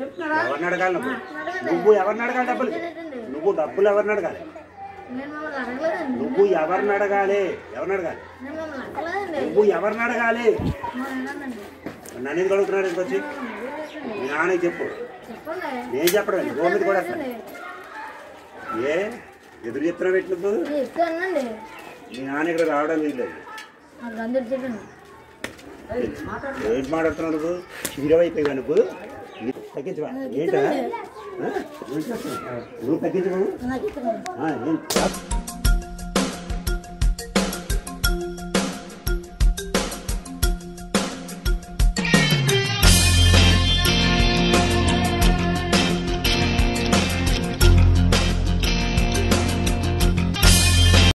ఎవరిని అడగాలి నువ్వు ఎవరిని అడగాలి డబ్బులు నువ్వు డబ్బులు ఎవరిని అడగాలి నువ్వు ఎవరిని అడగాలి ఎవరిని అడగాలి నువ్వు ఎవరిని అడగాలి నన్ను ఎందుకు అడుగుతున్నాడు ఇంకొచ్చి మీ నాన్నకి చెప్పు నేను చెప్పడం గోమిది కూడా ఏ ఎదురు చెప్తున్నా పెట్టి నువ్వు మీ నాన్న ఇక్కడ రావడం లేదు ఏంటి మాట్లాడుతున్నావు నువ్వు చిరవైపోయావు నువ్వు తగ్గించవా ఏంటా నువ్వు తగ్గించవు